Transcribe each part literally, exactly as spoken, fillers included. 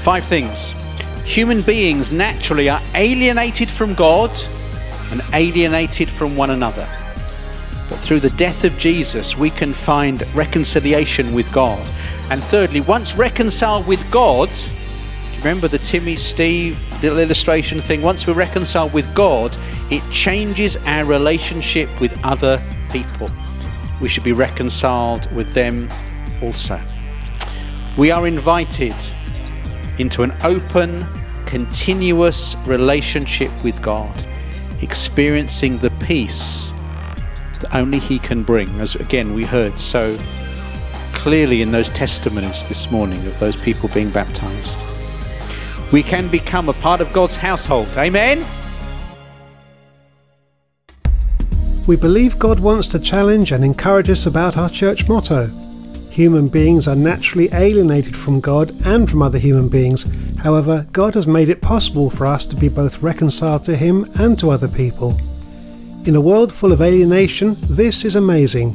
Five things. Human beings naturally are alienated from God and alienated from one another. But through the death of Jesus, we can find reconciliation with God. And thirdly, once reconciled with God, remember the Timmy, Steve little illustration thing? Once we're reconciled with God, it changes our relationship with other people. We should be reconciled with them also. We are invited into an open, continuous relationship with God, experiencing the peace that only He can bring, as again we heard so clearly in those testimonies this morning of those people being baptized. We can become a part of God's household. Amen? We believe God wants to challenge and encourage us about our church motto. Human beings are naturally alienated from God and from other human beings. However, God has made it possible for us to be both reconciled to Him and to other people. In a world full of alienation, this is amazing.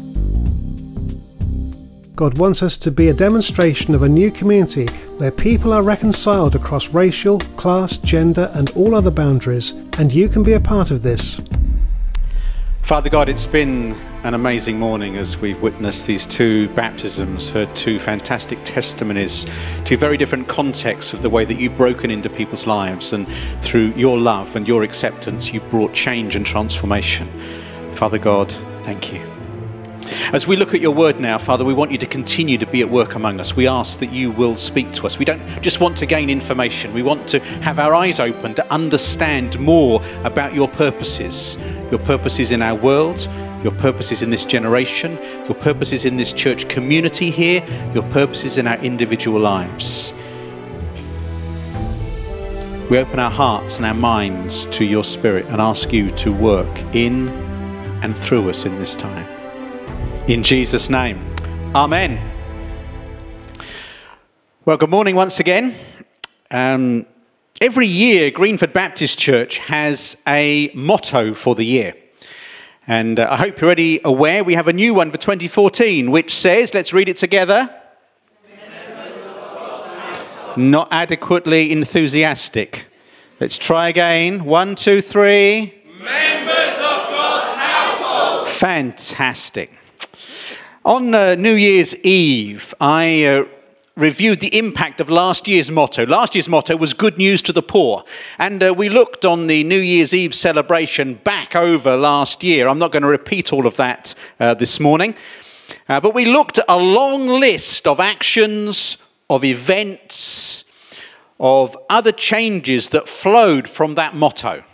God wants us to be a demonstration of a new community where people are reconciled across racial, class, gender and all other boundaries, and you can be a part of this. Father God, it's been an amazing morning as we've witnessed these two baptisms, heard two fantastic testimonies, two very different contexts of the way that you've broken into people's lives, and through your love and your acceptance, you've brought change and transformation. Father God, thank you. As we look at your word now, Father, we want you to continue to be at work among us. We ask that you will speak to us. We don't just want to gain information. We want to have our eyes open to understand more about your purposes. Your purposes in our world, your purposes in this generation, your purposes in this church community here, your purposes in our individual lives. We open our hearts and our minds to your Spirit and ask you to work in and through us in this time. In Jesus' name, amen. Well, good morning once again. Um, every year, Greenford Baptist Church has a motto for the year. And uh, I hope you're already aware we have a new one for twenty fourteen, which says, let's read it together. Not adequately enthusiastic. Let's try again. One, two, three. Members of God's household. Fantastic. On uh, New Year's Eve, I uh, reviewed the impact of last year's motto. Last year's motto was good news to the poor. And uh, we looked on the New Year's Eve celebration back over last year. I'm not going to repeat all of that uh, this morning. Uh, but we looked at a long list of actions, of events, of other changes that flowed from that motto.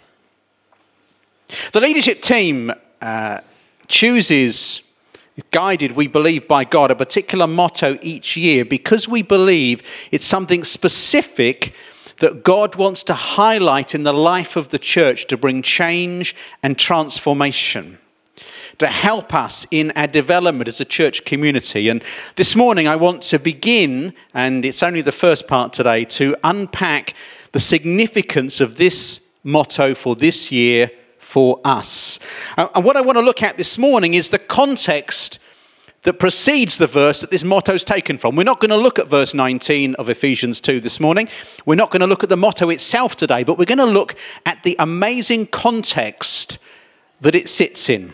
The leadership team uh, chooses, guided, we believe, by God, a particular motto each year because we believe it's something specific that God wants to highlight in the life of the church to bring change and transformation, to help us in our development as a church community. And this morning I want to begin, and it's only the first part today, to unpack the significance of this motto for this year for us. And what I want to look at this morning is the context that precedes the verse that this motto is taken from. We're not going to look at verse nineteen of Ephesians two this morning. We're not going to look at the motto itself today, but we're going to look at the amazing context that it sits in.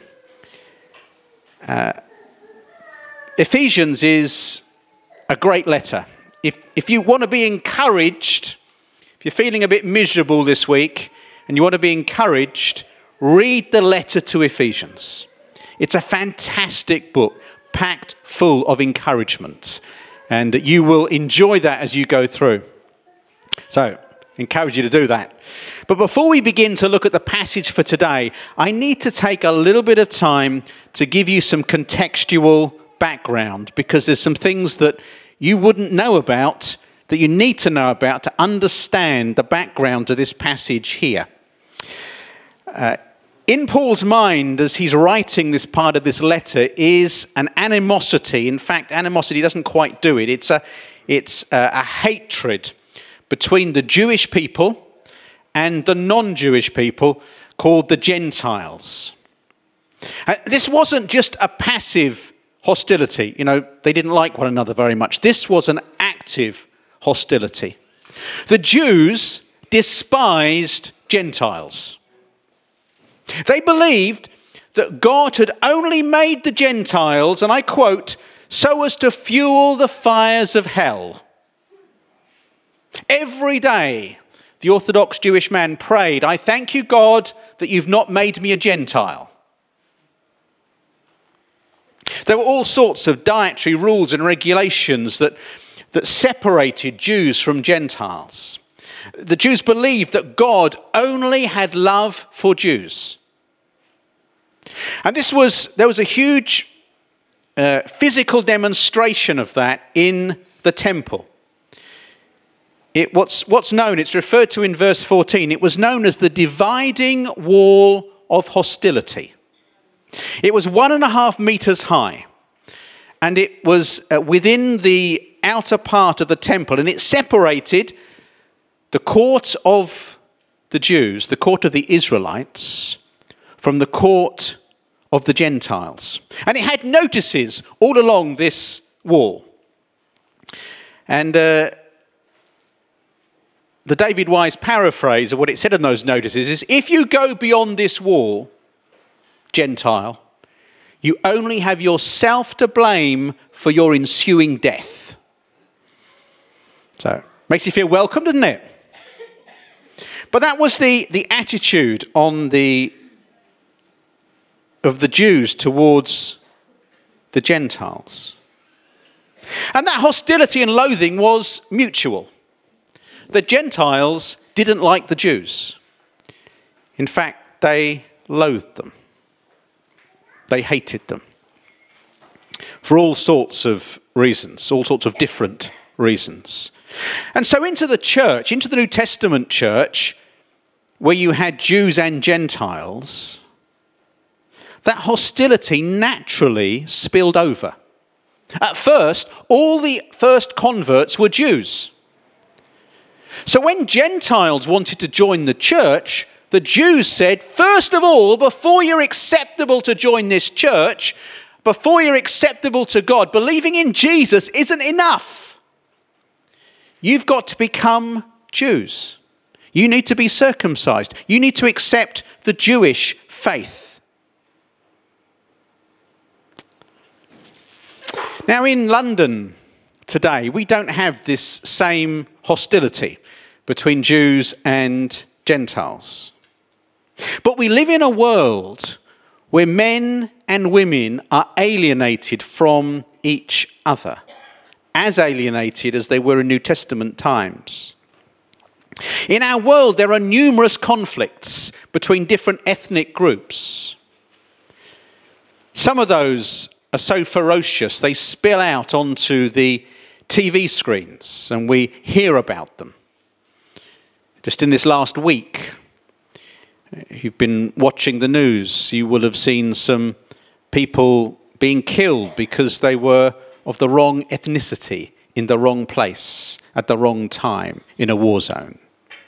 Uh, Ephesians is a great letter. If, if you want to be encouraged, if you're feeling a bit miserable this week and you want to be encouraged, read the letter to Ephesians. It's a fantastic book, packed full of encouragement. And you will enjoy that as you go through. So, encourage you to do that. But before we begin to look at the passage for today, I need to take a little bit of time to give you some contextual background, because there's some things that you wouldn't know about that you need to know about to understand the background to this passage here. Uh, in Paul's mind, as he's writing this part of this letter, is an animosity. In fact, animosity doesn't quite do it. It's a, it's a, a hatred between the Jewish people and the non-Jewish people called the Gentiles. Uh, this wasn't just a passive hostility. You know, they didn't like one another very much. This was an active hostility. The Jews despised Gentiles. They believed that God had only made the Gentiles, and I quote, so as to fuel the fires of hell. Every day, the Orthodox Jewish man prayed, I thank you, God, that you've not made me a Gentile. There were all sorts of dietary rules and regulations that, that separated Jews from Gentiles. The Jews believed that God only had love for Jews. And this was, there was a huge uh, physical demonstration of that in the temple. It, what's, what's known, it's referred to in verse fourteen, it was known as the dividing wall of hostility. It was one and a half meters high, and it was uh, within the outer part of the temple, and it separated the court of the Jews, the court of the Israelites, from the court of the Gentiles. And it had notices all along this wall. And uh, the David Wise paraphrase of what it said in those notices is, if you go beyond this wall, Gentile, you only have yourself to blame for your ensuing death. So, makes you feel welcome, doesn't it? But that was the, the attitude on the, of the Jews towards the Gentiles. And that hostility and loathing was mutual. The Gentiles didn't like the Jews. In fact, they loathed them. They hated them. For all sorts of reasons, all sorts of different reasons. And so into the church, into the New Testament church, where you had Jews and Gentiles, that hostility naturally spilled over. At first, all the first converts were Jews. So when Gentiles wanted to join the church, the Jews said, first of all, before you're acceptable to join this church, before you're acceptable to God, believing in Jesus isn't enough. You've got to become Jews. You need to be circumcised. You need to accept the Jewish faith. Now in London today, we don't have this same hostility between Jews and Gentiles. But we live in a world where men and women are alienated from each other, as alienated as they were in New Testament times. In our world, there are numerous conflicts between different ethnic groups. Some of those are so ferocious, they spill out onto the T V screens, and we hear about them. Just in this last week, if you've been watching the news, you will have seen some people being killed because they were of the wrong ethnicity, in the wrong place, at the wrong time, in a war zone.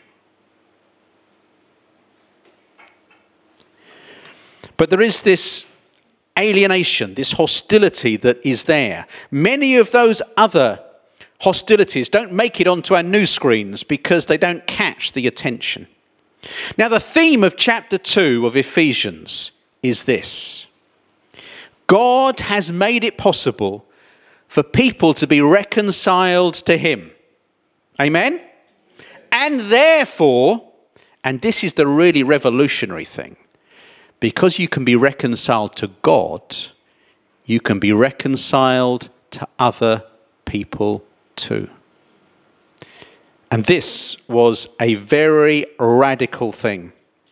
But there is this alienation, this hostility that is there. Many of those other hostilities don't make it onto our news screens because they don't catch the attention. Now, the theme of chapter two of Ephesians is this: God has made it possible for people to be reconciled to him. Amen? And therefore, and this is the really revolutionary thing, because you can be reconciled to God, you can be reconciled to other people too. And this was a very radical thing.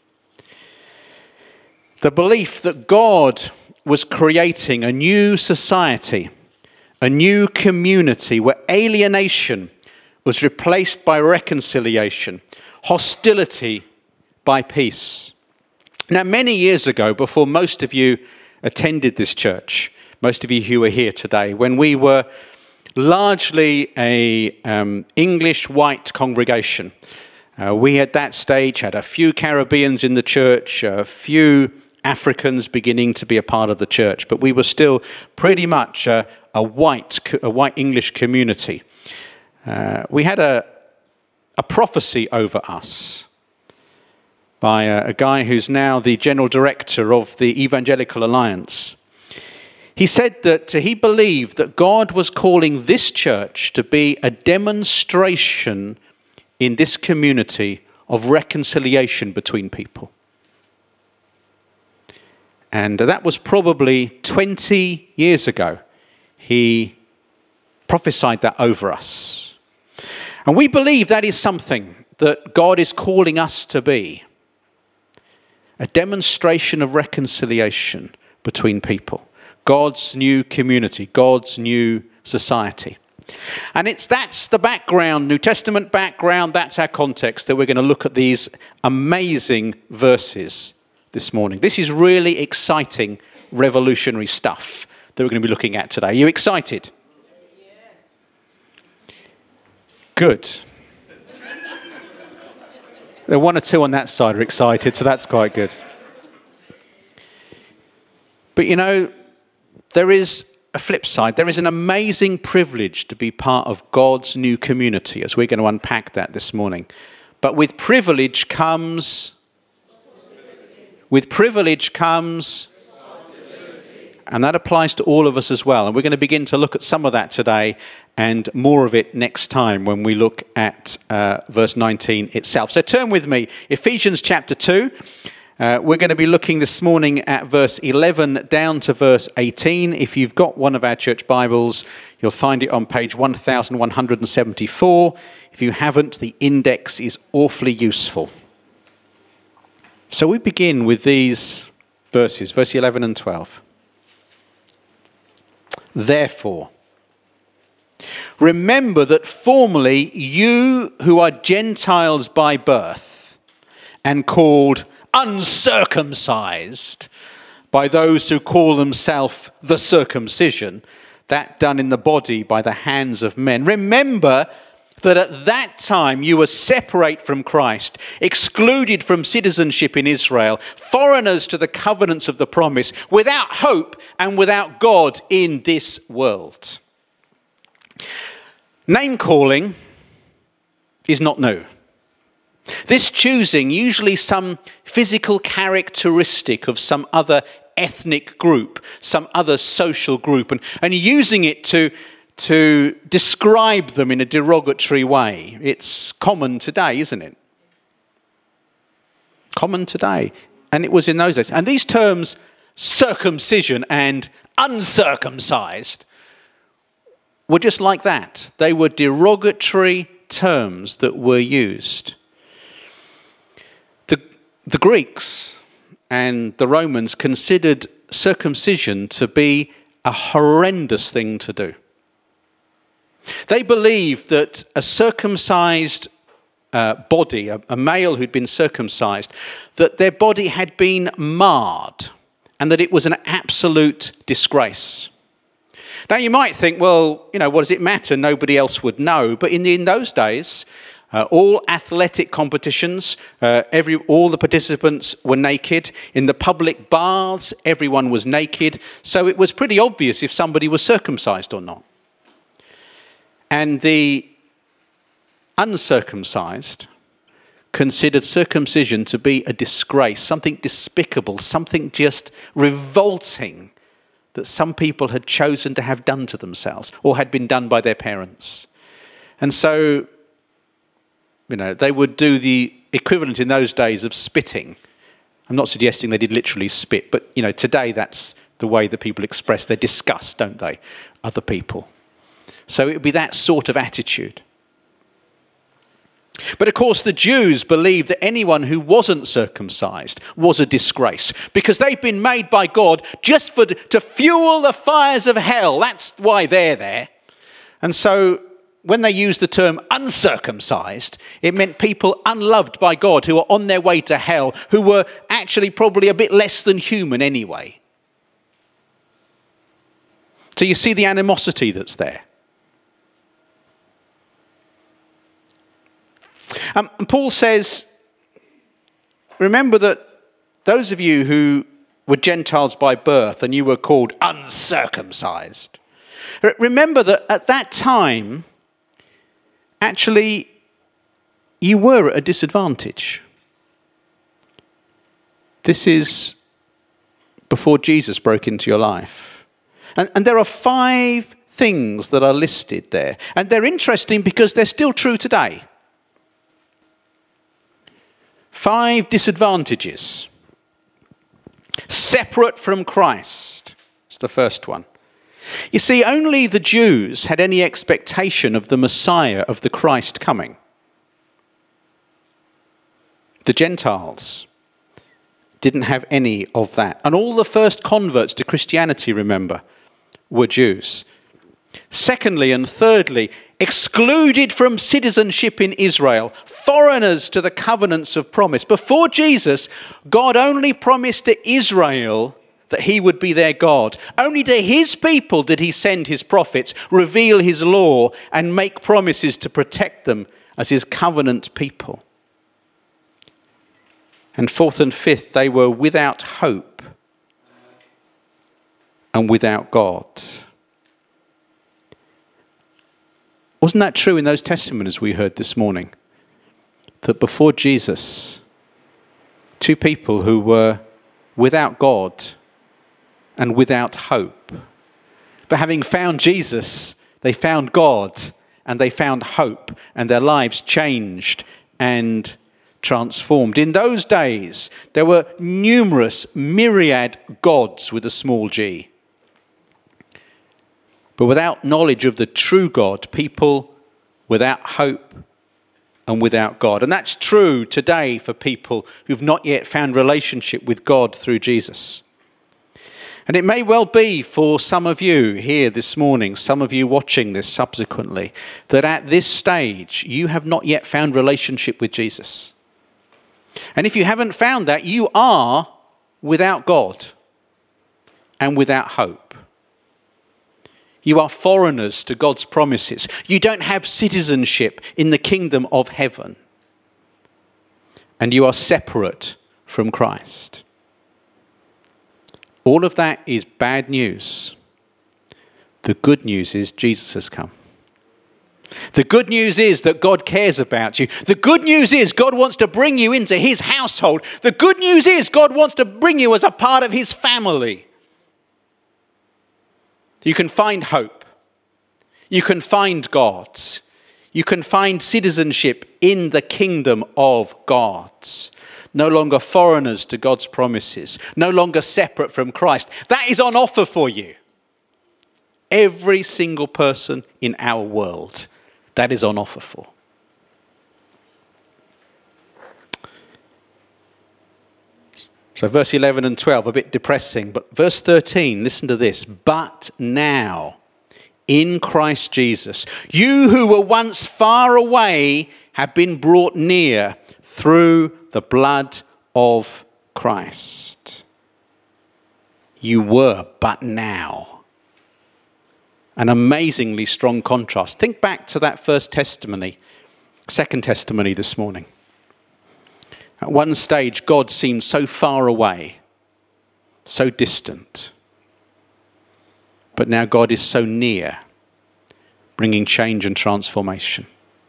The belief that God was creating a new society, a new community where alienation was replaced by reconciliation, hostility by peace. Now, many years ago, before most of you attended this church, most of you who are here today, when we were largely a um, English white congregation, uh, we at that stage had a few Caribbeans in the church, a few Africans beginning to be a part of the church, but we were still pretty much a, a white a white English community. Uh, we had a a prophecy over us by a, a guy who's now the general director of the Evangelical Alliance. He said that he believed that God was calling this church to be a demonstration in this community of reconciliation between people. And that was probably twenty years ago. He prophesied that over us. And we believe that is something that God is calling us to be. A demonstration of reconciliation between people. God's new community, God's new society. And it's that's the background, New Testament background, that's our context, that we're going to look at these amazing verses this morning. This is really exciting, revolutionary stuff that we're going to be looking at today. Are you excited? Good. There are one or two on that side are excited, so that's quite good. But you know, there is a flip side. There is an amazing privilege to be part of God's new community, as we're going to unpack that this morning. But with privilege comes... With privilege comes... And that applies to all of us as well. And we're going to begin to look at some of that today and more of it next time when we look at uh, verse nineteen itself. So turn with me, Ephesians chapter two. Uh, we're going to be looking this morning at verse eleven down to verse eighteen. If you've got one of our church Bibles, you'll find it on page one thousand one hundred seventy-four. If you haven't, the index is awfully useful. So we begin with these verses, verse eleven and twelve. Therefore, remember that formerly you who are Gentiles by birth and called uncircumcised by those who call themselves the circumcision, that done in the body by the hands of men. Remember that at that time you were separate from Christ, excluded from citizenship in Israel, foreigners to the covenants of the promise, without hope and without God in this world. Name calling is not new. This choosing usually some physical characteristic of some other ethnic group, some other social group, and, and using it to, to describe them in a derogatory way. It's common today, isn't it? Common today. And it was in those days. And these terms, circumcision and uncircumcised, were just like that. They were derogatory terms that were used. The, the Greeks and the Romans considered circumcision to be a horrendous thing to do. They believed that a circumcised uh, body, a, a male who'd been circumcised, that their body had been marred and that it was an absolute disgrace. Now you might think, well, you know, what does it matter? Nobody else would know. But in, the, in those days, uh, all athletic competitions, uh, every, all the participants were naked. In the public baths, everyone was naked. So it was pretty obvious if somebody was circumcised or not. And the uncircumcised considered circumcision to be a disgrace, something despicable, something just revolting that some people had chosen to have done to themselves or had been done by their parents. And so, you know, they would do the equivalent in those days of spitting. I'm not suggesting they did literally spit, but, you know, today that's the way that people express their disgust, don't they? Other people. So it would be that sort of attitude. But of course the Jews believed that anyone who wasn't circumcised was a disgrace because they've been made by God just for to fuel the fires of hell. That's why they're there. And so when they used the term uncircumcised, it meant people unloved by God who were on their way to hell, who were actually probably a bit less than human anyway. So you see the animosity that's there. Um, and Paul says, remember that those of you who were Gentiles by birth and you were called uncircumcised, remember that at that time, actually, you were at a disadvantage. This is before Jesus broke into your life. And, and there are five things that are listed there. And they're interesting because they're still true today. Five disadvantages. Separate from Christ is the first one. You see, only the Jews had any expectation of the Messiah, of the Christ coming. The Gentiles didn't have any of that. And all the first converts to Christianity, remember, were Jews. Secondly and thirdly, excluded from citizenship in Israel, foreigners to the covenants of promise. Before Jesus, God only promised to Israel that he would be their God. Only to his people did he send his prophets, reveal his law, and make promises to protect them as his covenant people. And fourth and fifth, they were without hope and without God. Wasn't that true in those testimonies we heard this morning? That before Jesus, two people who were without God and without hope. But having found Jesus, they found God and they found hope, and their lives changed and transformed. In those days, there were numerous, myriad gods with a small g. But without knowledge of the true God, people without hope and without God. And that's true today for people who've not yet found relationship with God through Jesus. And it may well be for some of you here this morning, some of you watching this subsequently, that at this stage you have not yet found relationship with Jesus. And if you haven't found that, you are without God and without hope. You are foreigners to God's promises. You don't have citizenship in the kingdom of heaven. And you are separate from Christ. All of that is bad news. The good news is Jesus has come. The good news is that God cares about you. The good news is God wants to bring you into his household. The good news is God wants to bring you as a part of his family. You can find hope. You can find God. You can find citizenship in the kingdom of God. No longer foreigners to God's promises. No longer separate from Christ. That is on offer for you. Every single person in our world, that is on offer for. So verse eleven and twelve, a bit depressing, but verse thirteen, listen to this. But now, in Christ Jesus, you who were once far away have been brought near through the blood of Christ. You were, but now. An amazingly strong contrast. Think back to that first testimony, second testimony this morning. At one stage, God seemed so far away, so distant. But now God is so near, bringing change and transformation.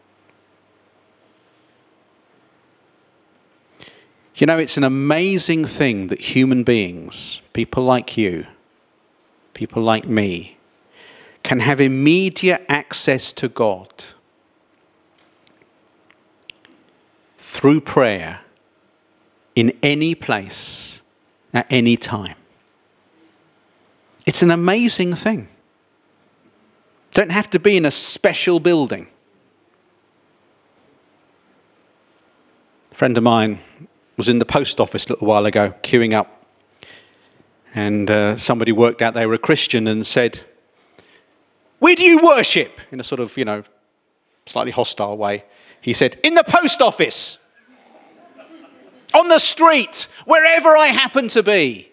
You know, it's an amazing thing that human beings, people like you, people like me, can have immediate access to God through prayer in any place, at any time. It's an amazing thing. Don't have to be in a special building. A friend of mine was in the post office a little while ago, queuing up. And uh, somebody worked out they were a Christian and said, "Where do you worship?" In a sort of, you know, slightly hostile way. He said, "In the post office. On the street, wherever I happen to be."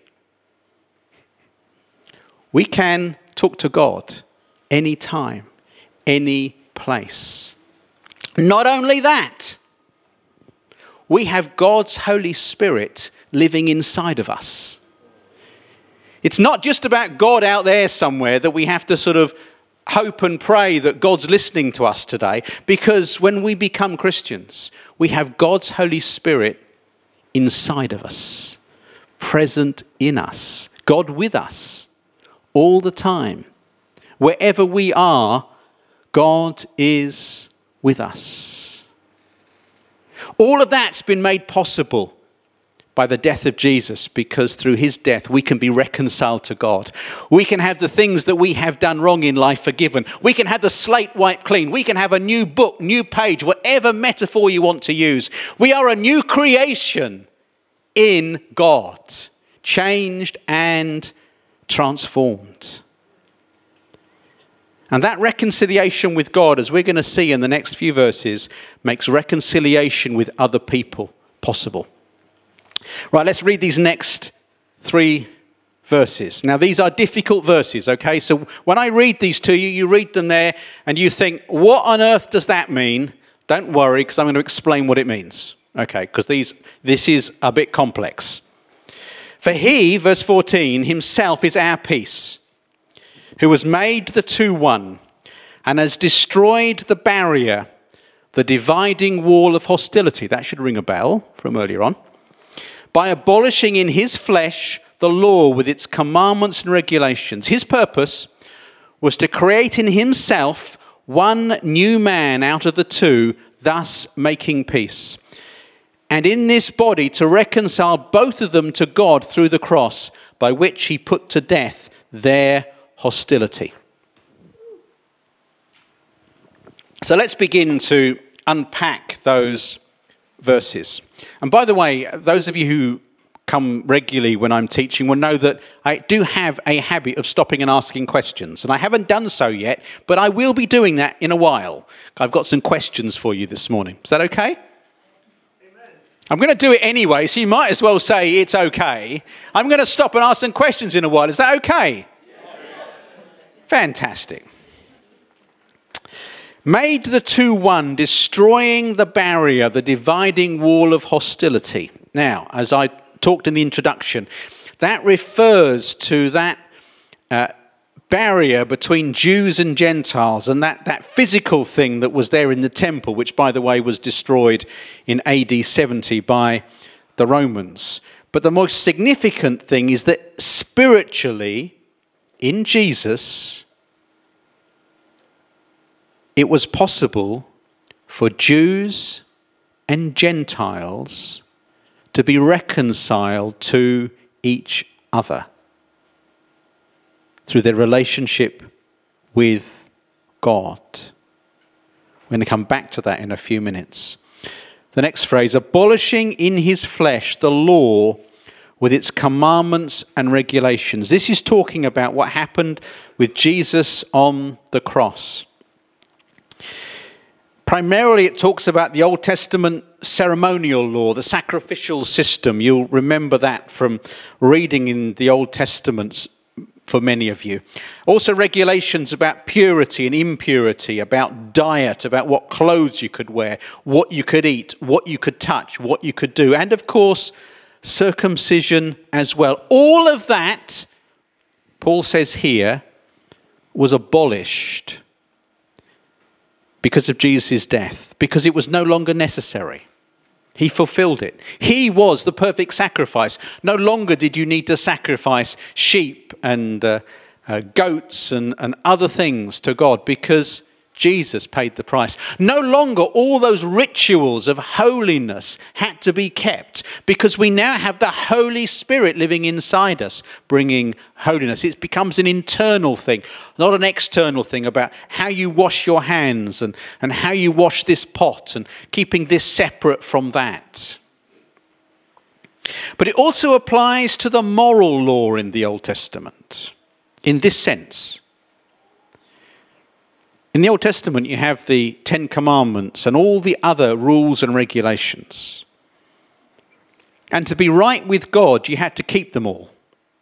We can talk to God anytime, any place. Not only that, we have God's Holy Spirit living inside of us. It's not just about God out there somewhere that we have to sort of hope and pray that God's listening to us today, because when we become Christians, we have God's Holy Spirit inside of us, present in us, God with us all the time. Wherever we are, God is with us. All of that's been made possible by the death of Jesus, because through his death we can be reconciled to God. We can have the things that we have done wrong in life forgiven. We can have the slate wiped clean. We can have a new book, new page, whatever metaphor you want to use. We are a new creation in God, changed and transformed. And that reconciliation with God, as we're going to see in the next few verses, makes reconciliation with other people possible. Right, let's read these next three verses. Now, these are difficult verses, okay? So when I read these to you, you read them there and you think, what on earth does that mean? Don't worry, because I'm going to explain what it means, okay? Because these, this is a bit complex. For he, verse fourteen, himself is our peace, who has made the two one, and has destroyed the barrier, the dividing wall of hostility. That should ring a bell from earlier on. By abolishing in his flesh the law with its commandments and regulations. His purpose was to create in himself one new man out of the two, thus making peace. And in this body to reconcile both of them to God through the cross, by which he put to death their hostility. So let's begin to unpack those verses. And by the way, those of you who come regularly when I'm teaching will know that I do have a habit of stopping and asking questions. And I haven't done so yet, but I will be doing that in a while. I've got some questions for you this morning. Is that okay? Amen. I'm going to do it anyway, so you might as well say it's okay. I'm going to stop and ask some questions in a while. Is that okay? Yes. Fantastic. Made the two one, destroying the barrier, the dividing wall of hostility. Now, as I talked in the introduction, that refers to that uh, barrier between Jews and Gentiles, and that, that physical thing that was there in the temple, which, by the way, was destroyed in A D seventy by the Romans. But the most significant thing is that spiritually, in Jesus, it was possible for Jews and Gentiles to be reconciled to each other through their relationship with God. We're going to come back to that in a few minutes. The next phrase, abolishing in his flesh the law with its commandments and regulations. This is talking about what happened with Jesus on the cross. Primarily, it talks about the Old Testament ceremonial law, the sacrificial system. You'll remember that from reading in the Old Testament for many of you. Also, regulations about purity and impurity, about diet, about what clothes you could wear, what you could eat, what you could touch, what you could do. And, of course, circumcision as well. All of that, Paul says here, was abolished because of Jesus' death, because it was no longer necessary. He fulfilled it. He was the perfect sacrifice. No longer did you need to sacrifice sheep and uh, uh, goats and, and other things to God, because Jesus paid the price. No longer all those rituals of holiness had to be kept, because we now have the Holy Spirit living inside us, bringing holiness. It becomes an internal thing, not an external thing about how you wash your hands and, and how you wash this pot and keeping this separate from that. But it also applies to the moral law in the Old Testament, in this sense. In the Old Testament, you have the Ten Commandments and all the other rules and regulations. And to be right with God, you had to keep them all.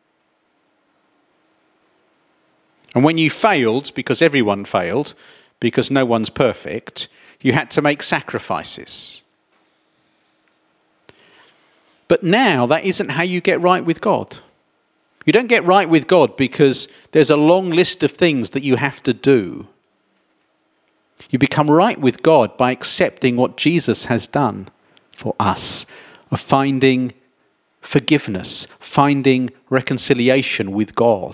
And when you failed, because everyone failed, because no one's perfect, you had to make sacrifices. But now, that isn't how you get right with God. You don't get right with God because there's a long list of things that you have to do. You become right with God by accepting what Jesus has done for us, of finding forgiveness, finding reconciliation with God.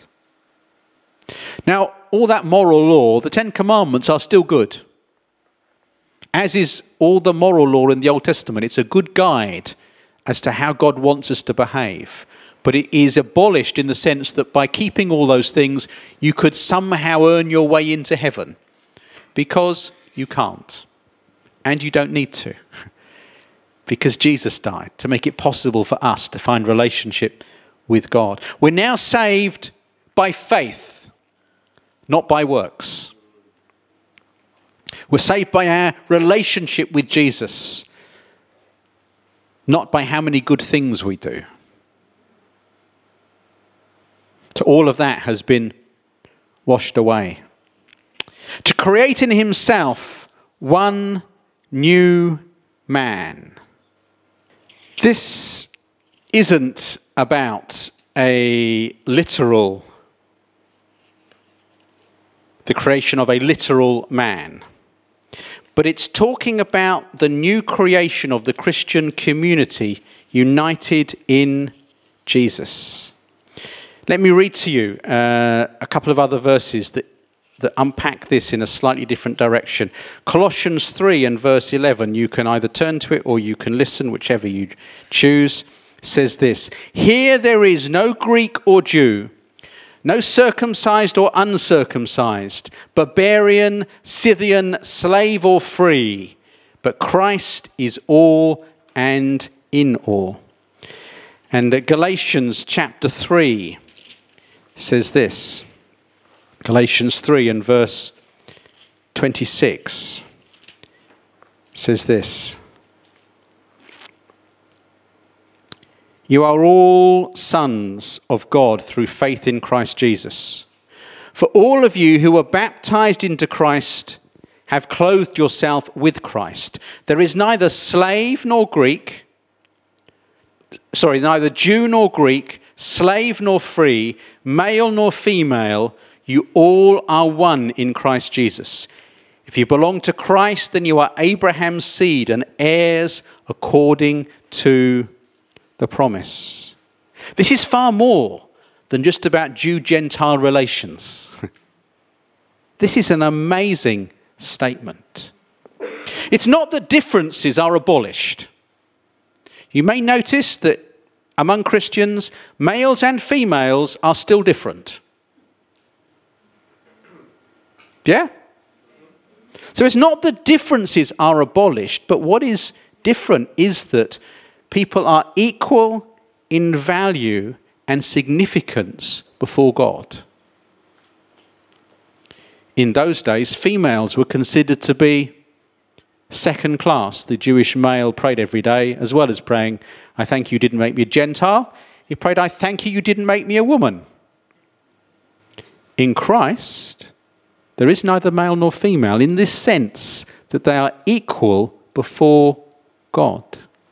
Now, all that moral law, the Ten Commandments are still good. As is all the moral law in the Old Testament. It's a good guide as to how God wants us to behave. But it is abolished in the sense that by keeping all those things, you could somehow earn your way into heaven. Because you can't. And you don't need to. Because Jesus died to make it possible for us to find relationship with God. We're now saved by faith, not by works. We're saved by our relationship with Jesus, not by how many good things we do. So all of that has been washed away. To create in himself one new man. This isn't about a literal, the creation of a literal man. But it's talking about the new creation of the Christian community united in Jesus. Let me read to you uh, a couple of other verses that, that unpack this in a slightly different direction. Colossians three and verse eleven, you can either turn to it or you can listen, whichever you choose, says this. Here there is no Greek or Jew, no circumcised or uncircumcised, barbarian, Scythian, slave or free, but Christ is all and in all. And uh, Galatians chapter three says this. Galatians three and verse twenty-six says this. You are all sons of God through faith in Christ Jesus. For all of you who were baptized into Christ have clothed yourself with Christ. There is neither slave nor Greek, sorry, neither Jew nor Greek, slave nor free, male nor female, you all are one in Christ Jesus. If you belong to Christ, then you are Abraham's seed and heirs according to the promise. This is far more than just about Jew-Gentile relations. This is an amazing statement. It's not that differences are abolished. You may notice that among Christians, males and females are still different. Yeah? So it's not that differences are abolished, but what is different is that people are equal in value and significance before God. In those days, females were considered to be second class. The Jewish male prayed every day, as well as praying, I thank you didn't make me a Gentile. He prayed, I thank you you didn't make me a woman. In Christ, there is neither male nor female in this sense that they are equal before God.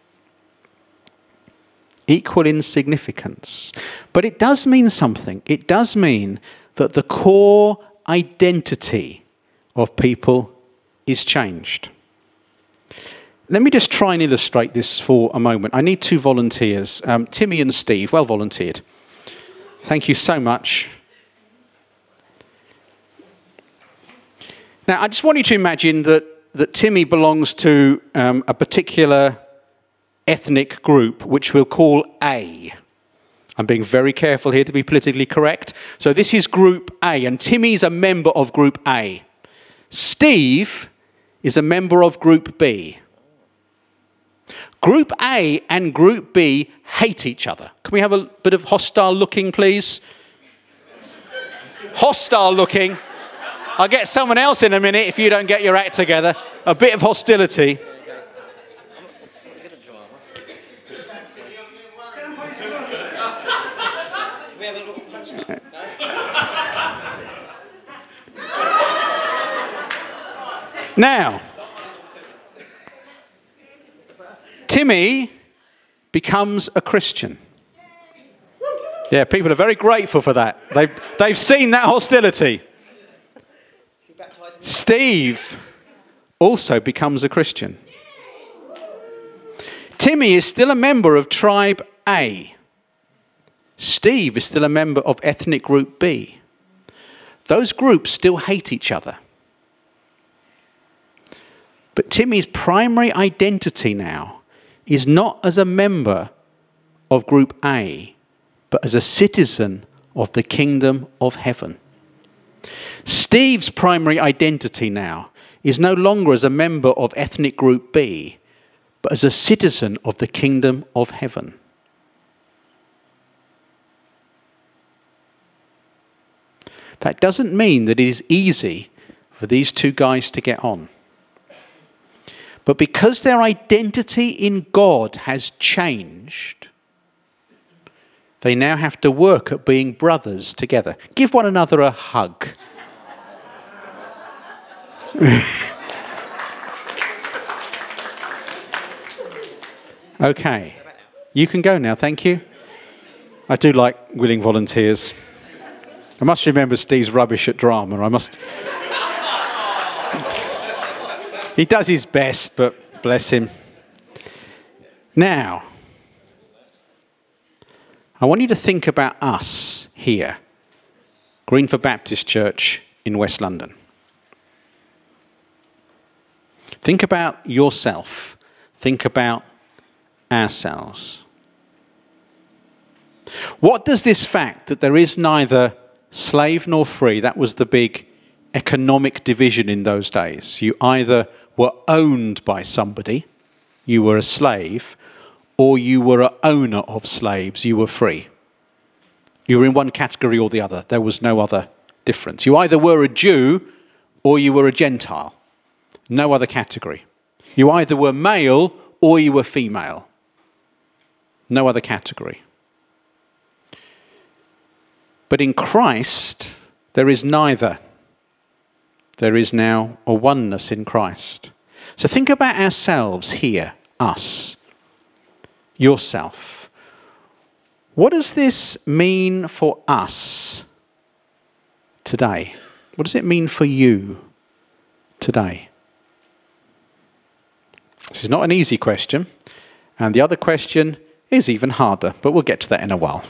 Equal in significance. But it does mean something. It does mean that the core identity of people is changed. Let me just try and illustrate this for a moment. I need two volunteers, um, Timmy and Steve. Well volunteered. Thank you so much. Now, I just want you to imagine that, that Timmy belongs to um, a particular ethnic group, which we'll call A. I'm being very careful here to be politically correct. So this is Group A, and Timmy's a member of Group A. Steve is a member of Group B. Group A and Group B hate each other. Can we have a bit of hostile looking, please? Hostile looking. I'll get someone else in a minute if you don't get your act together. A bit of hostility. Now, Timmy becomes a Christian. Yeah, people are very grateful for that. They've, they've seen that hostility. Steve also becomes a Christian. Timmy is still a member of Tribe A. Steve is still a member of Ethnic Group B. Those groups still hate each other. But Timmy's primary identity now is not as a member of Group A, but as a citizen of the kingdom of heaven. Steve's primary identity now is no longer as a member of Ethnic Group B, but as a citizen of the kingdom of heaven. That doesn't mean that it is easy for these two guys to get on. But because their identity in God has changed, they now have to work at being brothers together. Give one another a hug. Okay, you can go now, thank you. I do like willing volunteers. I must remember Steve's rubbish at drama. I must. He does his best, but bless him. Now, I want you to think about us here, Greenford Baptist Church in West London. Think about yourself. Think about ourselves. What does this fact that there is neither slave nor free, that was the big economic division in those days. You either were owned by somebody, you were a slave, or you were an owner of slaves, you were free. You were in one category or the other. There was no other difference. You either were a Jew or you were a Gentile. No other category. You either were male or you were female. No other category. But in Christ, there is neither. There is now a oneness in Christ. So think about ourselves here, us, yourself. What does this mean for us today? What does it mean for you today? This is not an easy question, and the other question is even harder, but we'll get to that in a while.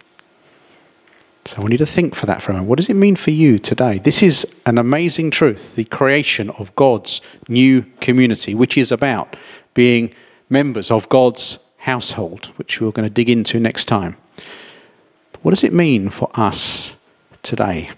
So I want you to think for that for a moment. What does it mean for you today? This is an amazing truth, the creation of God's new community, which is about being members of God's household, which we're going to dig into next time. But what does it mean for us today?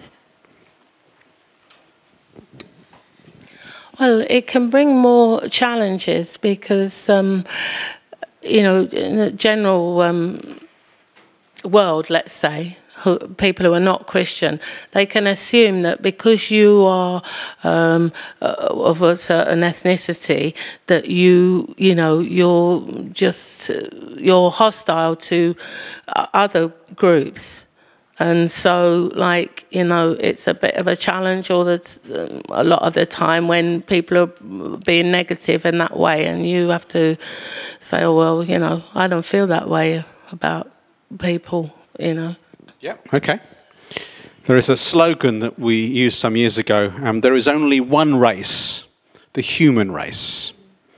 Well, it can bring more challenges because, um, you know, in the general um, world, let's say, who, people who are not Christian, they can assume that because you are um, uh, of a certain ethnicity, that you, you know, you're just, uh, you're hostile to other groups. And so, like, you know, it's a bit of a challenge all the t um, a lot of the time when people are being negative in that way, and you have to say, oh, well, you know, I don't feel that way about people, you know. Yeah, okay. There is a slogan that we used some years ago, um, there is only one race, the human race.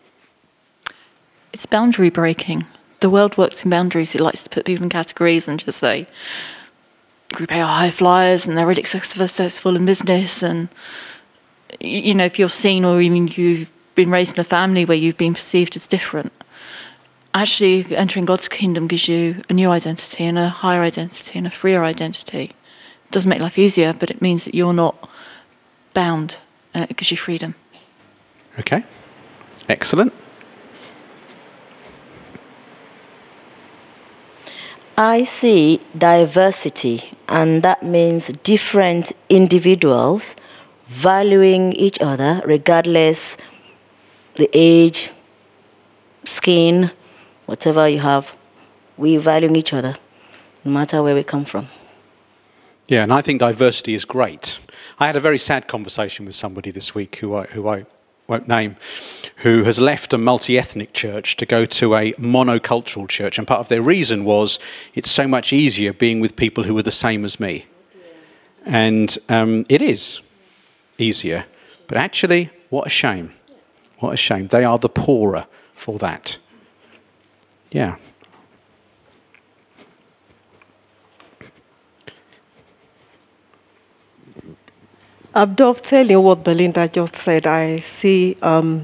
It's boundary breaking. The world works in boundaries. It likes to put people in categories and just say, Group A are high flyers and they're really successful in business, and you know, if you're seen or even you've been raised in a family where you've been perceived as different, actually entering God's kingdom gives you a new identity and a higher identity and a freer identity. It doesn't make life easier, but it means that you're not bound. Uh, it gives you freedom. Okay, excellent. I see diversity, and that means different individuals valuing each other regardless the age, skin, whatever you have. We value each other, no matter where we come from. Yeah, and I think diversity is great. I had a very sad conversation with somebody this week who I, who I won't name, who has left a multi-ethnic church to go to a monocultural church. And part of their reason was it's so much easier being with people who are the same as me. And um, it is easier. But actually, what a shame. What a shame. They are the poorer for that. Yeah. I'm dovetailing what Belinda just said. I see um,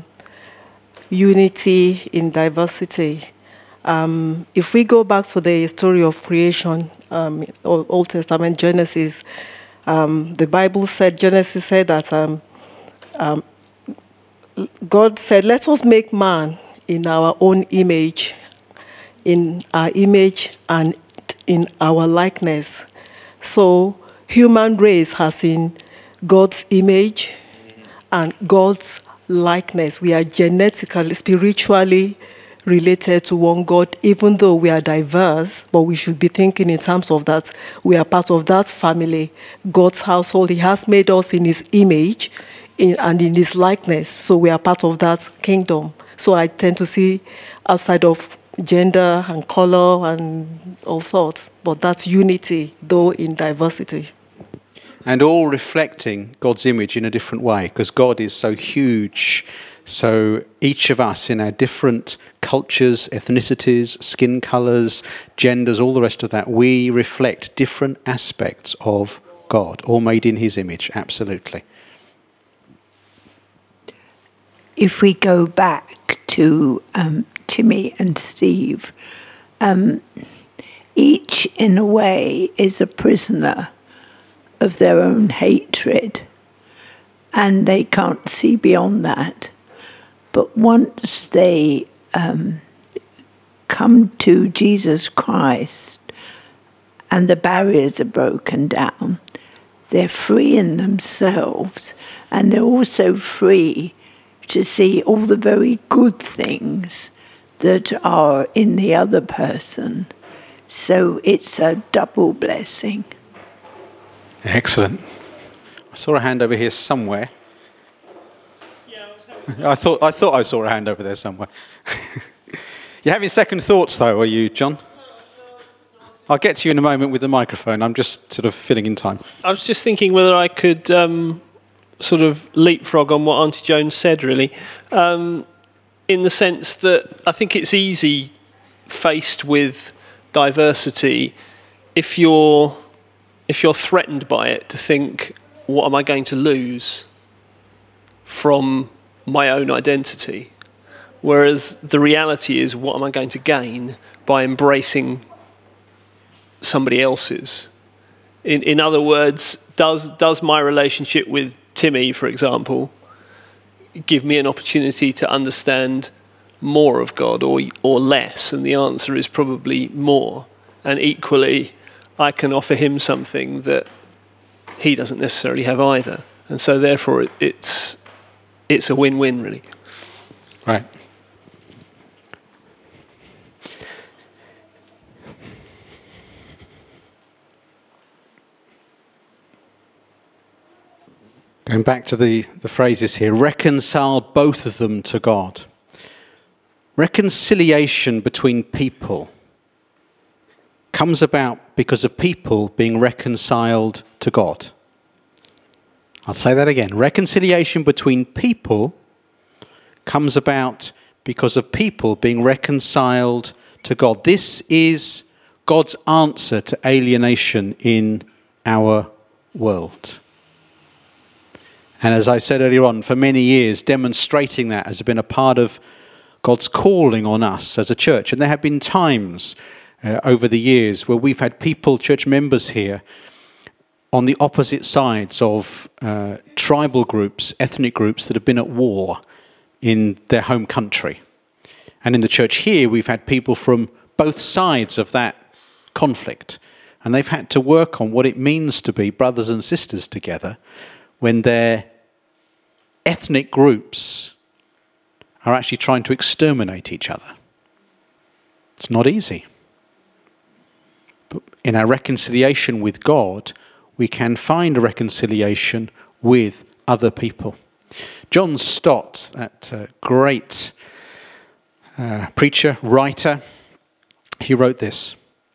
unity in diversity. Um, if we go back to the story of creation, um, Old Testament, Genesis, um, the Bible said, Genesis said that um, um, God said, let us make man in our own image, in our image and in our likeness. So human race has in God's image and God's likeness. We are genetically, spiritually related to one God, even though we are diverse, but we should be thinking in terms of that. We are part of that family, God's household. He has made us in his image in, and in his likeness, so we are part of that kingdom. So I tend to see outside of gender and color and all sorts, but that's unity, though in diversity. And all reflecting God's image in a different way, because God is so huge. So each of us in our different cultures, ethnicities, skin colours, genders, all the rest of that, we reflect different aspects of God, all made in his image, absolutely. If we go back to um, Timmy and Steve, um, each in a way is a prisoner of their own hatred, and they can't see beyond that. But once they um, come to Jesus Christ and the barriers are broken down, they're free in themselves, and they're also free to see all the very good things that are in the other person. So it's a double blessing. Excellent. I saw a hand over here somewhere. I thought I thought I saw a hand over there somewhere. You're having second thoughts, though, are you, John? I'll get to you in a moment with the microphone. I'm just sort of filling in time. I was just thinking whether I could um, sort of leapfrog on what Auntie Joan said, really, um, in the sense that I think it's easy, faced with diversity, if you're if you're threatened by it, to think, what am I going to lose from my own identity? Whereas the reality is, what am I going to gain by embracing somebody else's? In, in other words, does, does my relationship with Timmy, for example, give me an opportunity to understand more of God or, or less? And the answer is probably more. And equally, I can offer him something that he doesn't necessarily have either. And so therefore, it, it's, it's a win-win, really. Right. Going back to the, the phrases here, reconcile both of them to God. Reconciliation between people comes about because of people being reconciled to God. I'll say that again. Reconciliation between people comes about because of people being reconciled to God. This is God's answer to alienation in our world. And as I said earlier on, for many years, demonstrating that has been a part of God's calling on us as a church. And there have been times uh, over the years where we've had people, church members here, on the opposite sides of uh, tribal groups, ethnic groups that have been at war in their home country. And in the church here, we've had people from both sides of that conflict. And they've had to work on what it means to be brothers and sisters together when their ethnic groups are actually trying to exterminate each other. It's not easy. But in our reconciliation with God, we can find a reconciliation with other people. John Stott, that uh, great uh, preacher, writer, he wrote this: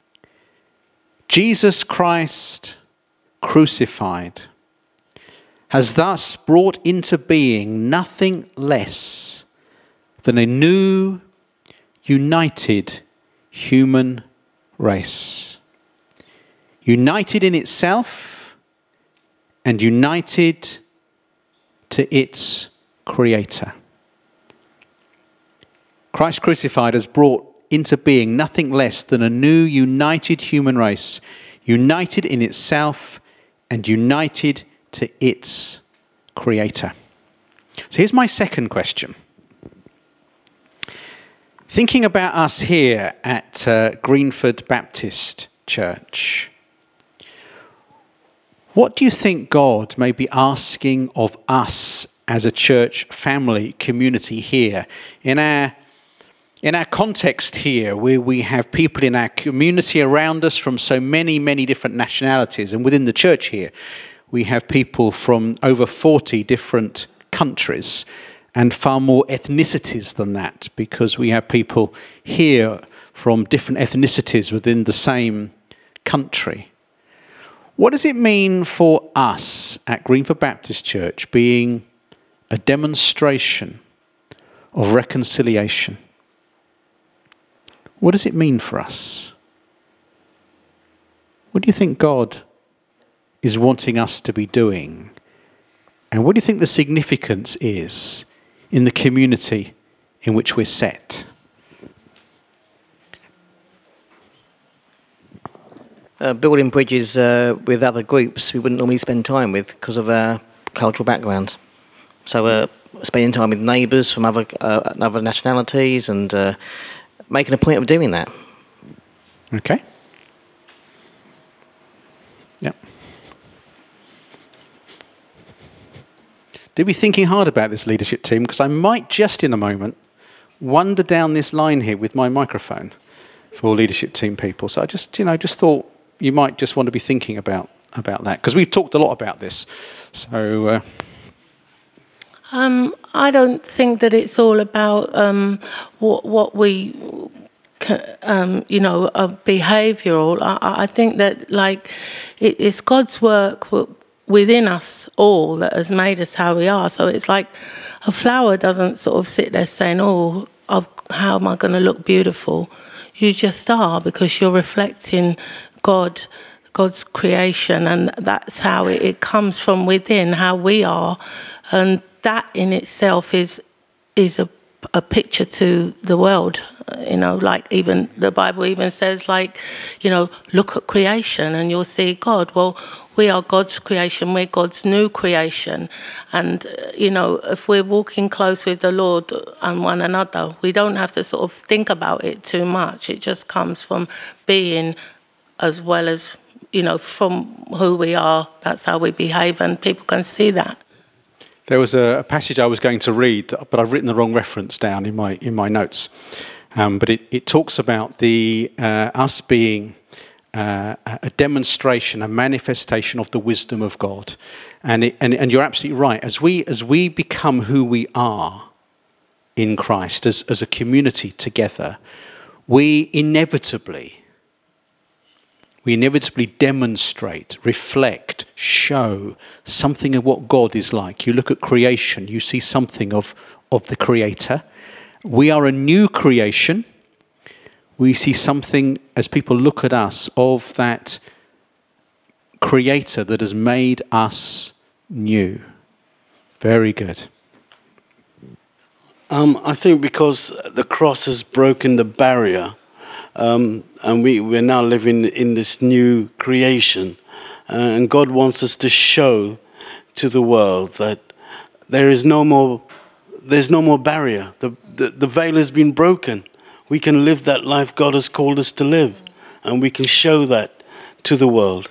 Jesus Christ crucified has thus brought into being nothing less than a new, united human race. United in itself and united to its Creator. Christ crucified has brought into being nothing less than a new, united human race, united in itself and united to its Creator. So here's my second question. Thinking about us here at uh, Greenford Baptist Church, what do you think God may be asking of us as a church family community here in our in our context here, where we have people in our community around us from so many, many different nationalities, and within the church here, we have people from over forty different countries and far more ethnicities than that, because we have people here from different ethnicities within the same country. What does it mean for us at Greenford Baptist Church being a demonstration of reconciliation? What does it mean for us? What do you think God is wanting us to be doing? And what do you think the significance is in the community in which we're set? Uh, building bridges uh, with other groups we wouldn't normally spend time with because of our cultural background. So uh, spending time with neighbours from other, uh, other nationalities and uh, making a point of doing that. Okay. Yep. Do be thinking hard about this leadership team, because I might just in a moment wander down this line here with my microphone for leadership team people. So I just, you know, just thought you might just want to be thinking about about that, because we've talked a lot about this. So. Uh, Um, I don't think that it's all about um, what, what we, um, you know, uh, behavioural. I, I think that, like, it, it's God's work within us all that has made us how we are. So it's like a flower doesn't sort of sit there saying, oh, I've, how am I going to look beautiful? You just are, because you're reflecting God, God's creation, and that's how it, it comes from within, how we are. And that in itself is is a, a picture to the world, you know, like even the Bible even says, like, you know, look at creation and you'll see God. Well, we are God's creation, we're God's new creation. And, you know, if we're walking close with the Lord and one another, we don't have to sort of think about it too much. It just comes from being, as well as, you know, from who we are. That's how we behave, and people can see that. There was a passage I was going to read, but I've written the wrong reference down in my in my notes. Um, but it, it talks about the uh, us being uh, a demonstration, a manifestation of the wisdom of God, and it, and and you're absolutely right. As we as we become who we are in Christ, as as a community together, we inevitably. We inevitably demonstrate, reflect, show something of what God is like. You look at creation, you see something of, of the Creator. We are a new creation. We see something, as people look at us, of that Creator that has made us new. Very good. Um, I think because the cross has broken the barrier, Um, and we, we're now living in this new creation. Uh, and God wants us to show to the world that there is no more, there's no more barrier. The, the, the veil has been broken. We can live that life God has called us to live. And we can show that to the world.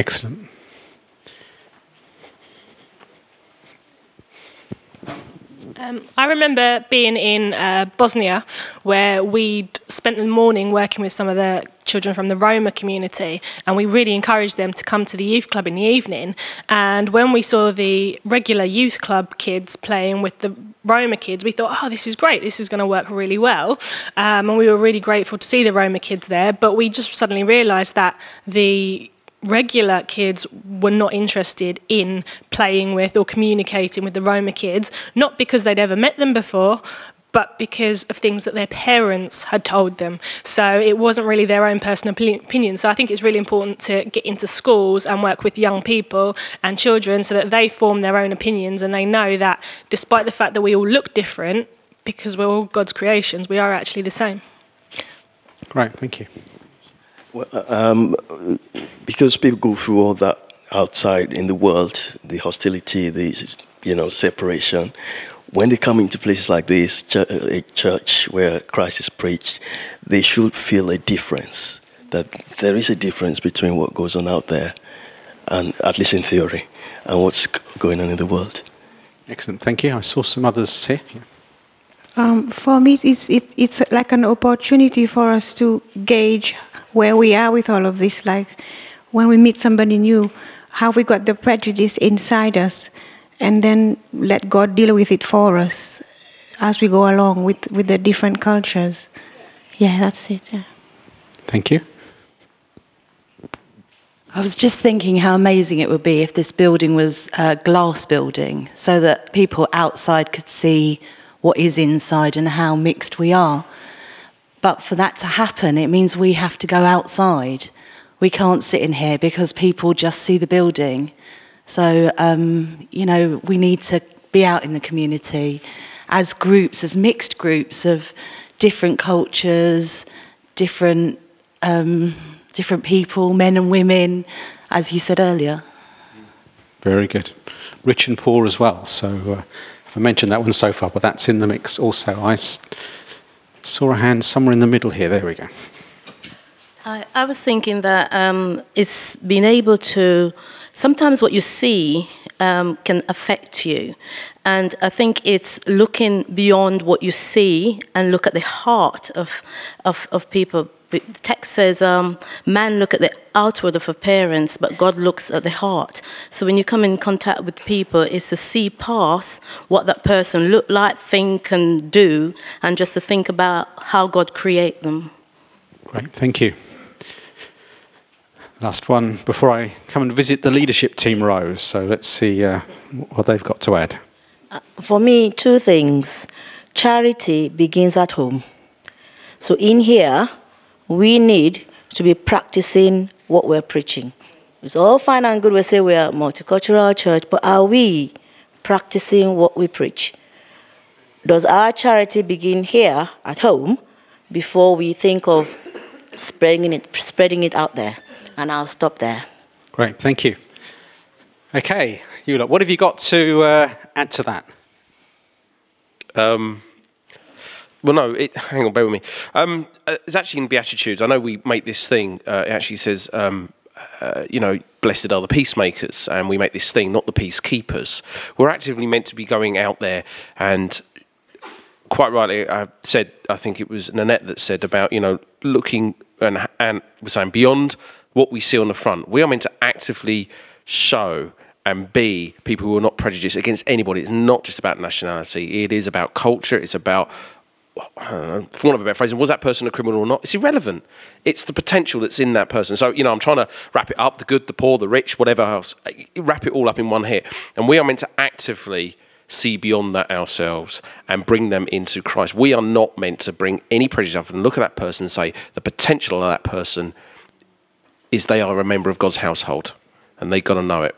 Excellent. Um, I remember being in uh, Bosnia, where we'd spent the morning working with some of the children from the Roma community, and we really encouraged them to come to the youth club in the evening. And when we saw the regular youth club kids playing with the Roma kids, we thought, oh, this is great, this is going to work really well. Um, and we were really grateful to see the Roma kids there, but we just suddenly realised that the regular kids were not interested in playing with or communicating with the Roma kids, not because they'd ever met them before, but because of things that their parents had told them. So it wasn't really their own personal opinion. So I think it's really important to get into schools and work with young people and children so that they form their own opinions and they know that despite the fact that we all look different, because we're all God's creations, we are actually the same. Great, thank you. Well, um, because people go through all that outside in the world, the hostility, the you know separation, when they come into places like this, a church where Christ is preached, they should feel a difference. That there is a difference between what goes on out there, and at least in theory, and what's going on in the world. Excellent, thank you. I saw some others here. Yeah. Um, for me, it's, it's it's like an opportunity for us to gauge where we are with all of this. Like when we meet somebody new, how we got the prejudice inside us, and then let God deal with it for us as we go along with, with the different cultures. Yeah, that's it. Yeah. Thank you. I was just thinking how amazing it would be if this building was a glass building, so that people outside could see what is inside and how mixed we are. But for that to happen, it means we have to go outside. We can't sit in here because people just see the building. So, um, you know, we need to be out in the community as groups, as mixed groups of different cultures, different, um, different people, men and women, as you said earlier. Very good. Rich and poor as well. So uh, I mentioned that one so far, but that's in the mix also. I s saw a hand somewhere in the middle here. There we go. I, I was thinking that um, it's being able to, sometimes what you see um, can affect you. And I think it's looking beyond what you see and look at the heart of, of, of people. The text says, um, man look at the outward of appearance, but God looks at the heart. So when you come in contact with people, it's to see past what that person look like, think and do, and just to think about how God created them. Great, thank you. Last one before I come and visit the leadership team rows. So let's see uh, what they've got to add. Uh, for me, two things. Charity begins at home. So in here, we need to be practicing what we're preaching. It's all fine and good. We say we are a multicultural church, but are we practicing what we preach? Does our charity begin here at home before we think of spreading it, spreading it out there? And I'll stop there. Great, thank you. Okay, you lot, what have you got to uh, add to that? Um. Well, no, it, hang on, bear with me. Um, uh, it's actually in Beatitudes. I know we make this thing, uh, it actually says, um, uh, you know, blessed are the peacemakers, and we make this thing, not the peacekeepers. We're actively meant to be going out there, and quite rightly, I said, I think it was Nanette that said about, you know, looking and, and was saying beyond what we see on the front. We are meant to actively show and be people who are not prejudiced against anybody. It's not just about nationality. It is about culture. It's about, I don't know, for want of a better phrase, was that person a criminal or not? It's irrelevant. It's the potential that's in that person. So, you know, I'm trying to wrap it up, the good, the poor, the rich, whatever else, wrap it all up in one hit. And we are meant to actively see beyond that ourselves and bring them into Christ. We are not meant to bring any prejudice up and look at that person and say the potential of that person is they are a member of God's household, and they've got to know it.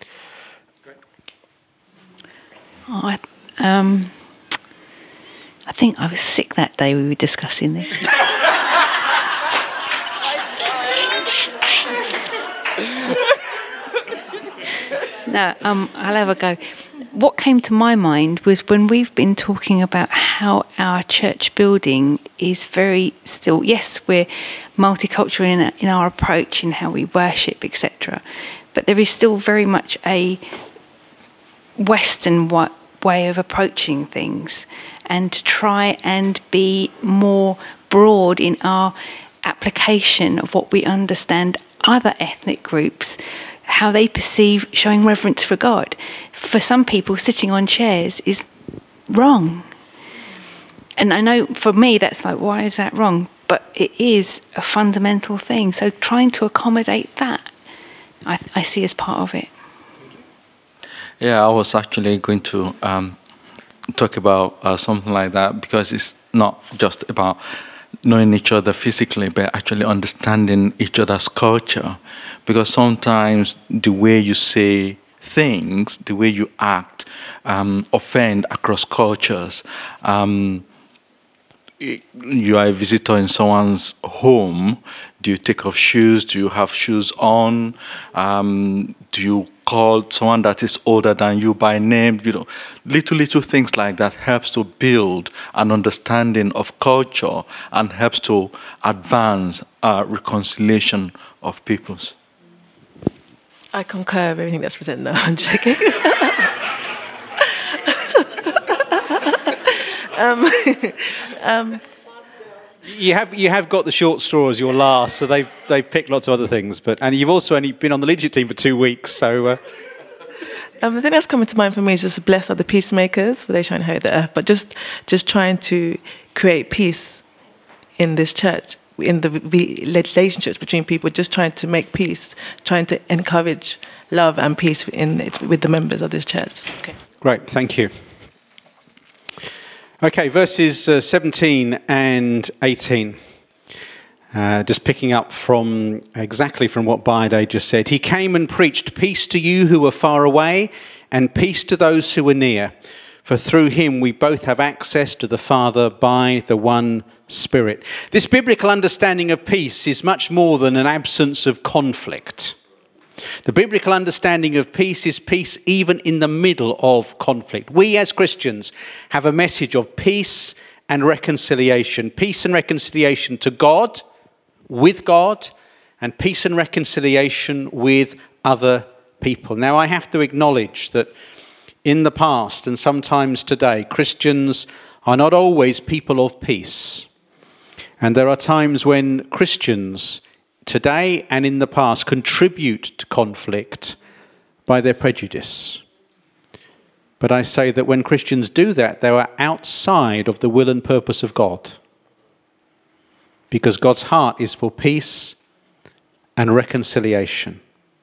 Oh, I, um, I think I was sick that day we were discussing this. No, um, I'll have a go. What came to my mind was when we've been talking about how our church building is very still, yes, we're multicultural in, in our approach in how we worship, et cetera. But there is still very much a Western way of approaching things, and to try and be more broad in our application of what we understand other ethnic groups, how they perceive showing reverence for God. For some people, sitting on chairs is wrong. And I know for me that's like, why is that wrong? But it is a fundamental thing. So trying to accommodate that, I, I see as part of it. Yeah, I was actually going to um, talk about uh, something like that, because it's not just about knowing each other physically, but actually understanding each other's culture. Because sometimes the way you say things, the way you act, um, offend across cultures. Um, you are a visitor in someone's home. Do you take off shoes? Do you have shoes on? Um, do you call someone that is older than you by name? You know, little, little things like that helps to build an understanding of culture and helps to advance uh, reconciliation of peoples. I concur with everything that's presented. No, I'm joking. um, um, You have you have got the short straw as your last, so they've they've picked lots of other things. But and you've also only been on the leadership team for two weeks, so. Uh... Um, the thing that's coming to mind for me is just to bless other peacemakers, where they shine hope the earth, but just just trying to create peace in this church, in the relationships between people, just trying to make peace, trying to encourage love and peace in with the members of this church. Okay. Great, thank you. Okay, verses uh, seventeen and eighteen. Uh, just picking up from exactly from what Bide just said. He came and preached peace to you who were far away and peace to those who were near. For through him we both have access to the Father by the one Spirit. This biblical understanding of peace is much more than an absence of conflict. The biblical understanding of peace is peace even in the middle of conflict. We as Christians have a message of peace and reconciliation. Peace and reconciliation to God, with God, and peace and reconciliation with other people. Now, I have to acknowledge that in the past and sometimes today, Christians are not always people of peace. And there are times when Christians today and in the past contribute to conflict by their prejudice. But I say that when Christians do that, they are outside of the will and purpose of God. Because God's heart is for peace and reconciliation.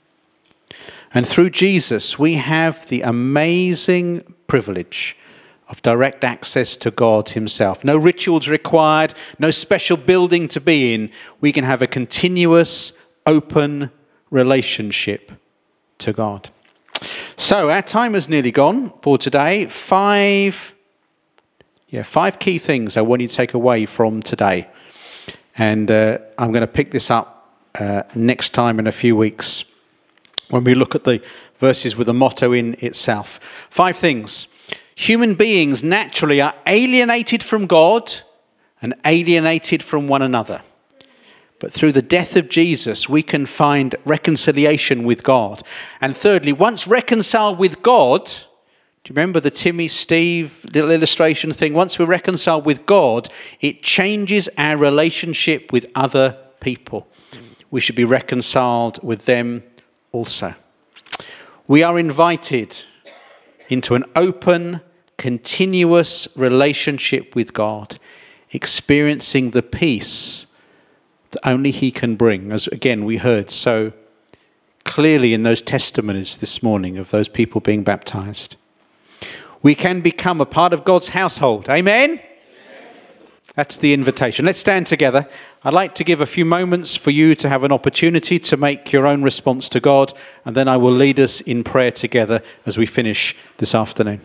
And through Jesus, we have the amazing privilege of direct access to God himself. No rituals required, no special building to be in. We can have a continuous, open relationship to God. So our time is nearly gone for today. Five, yeah, five key things I want you to take away from today. And uh, I'm going to pick this up uh, next time in a few weeks when we look at the verses with the motto in itself. Five things. Human beings naturally are alienated from God and alienated from one another. But through the death of Jesus, we can find reconciliation with God. And thirdly, once reconciled with God, do you remember the Timmy, Steve little illustration thing? Once we're reconciled with God, it changes our relationship with other people. We should be reconciled with them also. We are invited into an open, continuous relationship with God, experiencing the peace that only he can bring, as again we heard so clearly in those testimonies this morning of those people being baptized. We can become a part of God's household. Amen? Amen? That's the invitation. Let's stand together. I'd like to give a few moments for you to have an opportunity to make your own response to God, and then I will lead us in prayer together as we finish this afternoon.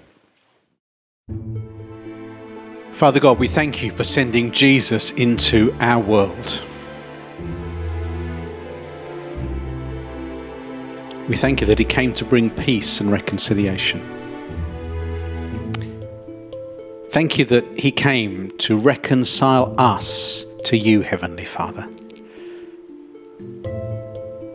Father God, we thank you for sending Jesus into our world. We thank you that he came to bring peace and reconciliation. Thank you that he came to reconcile us to you, Heavenly Father.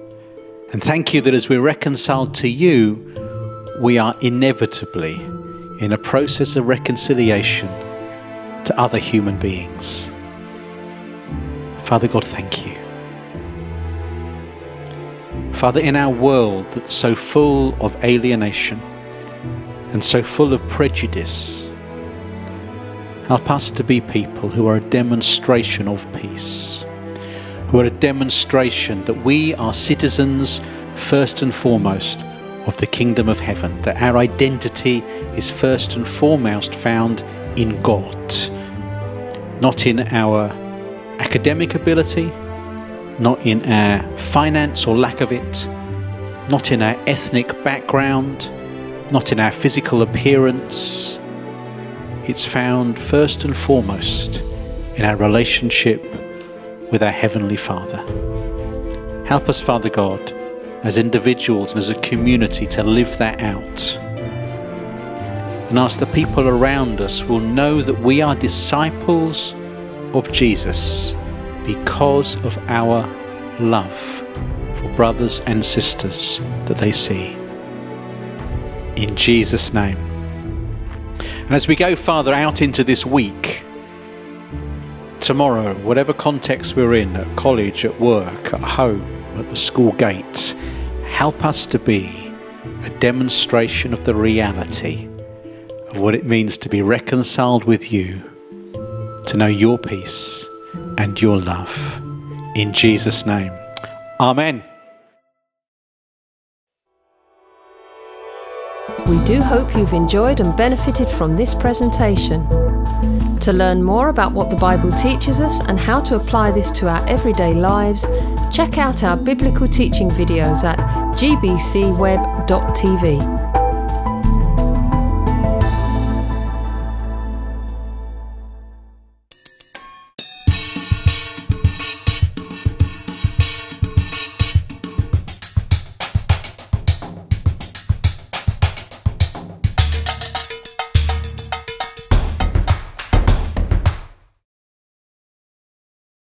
And thank you that as we're reconciled to you, we are inevitably in a process of reconciliation to other human beings. Father God, thank you. Father, in our world that's so full of alienation and so full of prejudice, help us to be people who are a demonstration of peace, who are a demonstration that we are citizens first and foremost of the kingdom of heaven, that our identity is first and foremost found in God, not in our academic ability, not in our finance or lack of it, not in our ethnic background, not in our physical appearance. It's found first and foremost in our relationship with our Heavenly Father. Help us, Father God, as individuals and as a community to live that out. And ask the people around us will know that we are disciples of Jesus because of our love for brothers and sisters that they see. In Jesus' name. And as we go farther out into this week, tomorrow, whatever context we're in, at college, at work, at home, at the school gate, help us to be a demonstration of the reality of what it means to be reconciled with you, to know your peace and your love. In Jesus' name, Amen. We do hope you've enjoyed and benefited from this presentation. To learn more about what the Bible teaches us and how to apply this to our everyday lives, check out our biblical teaching videos at g b c web dot t v.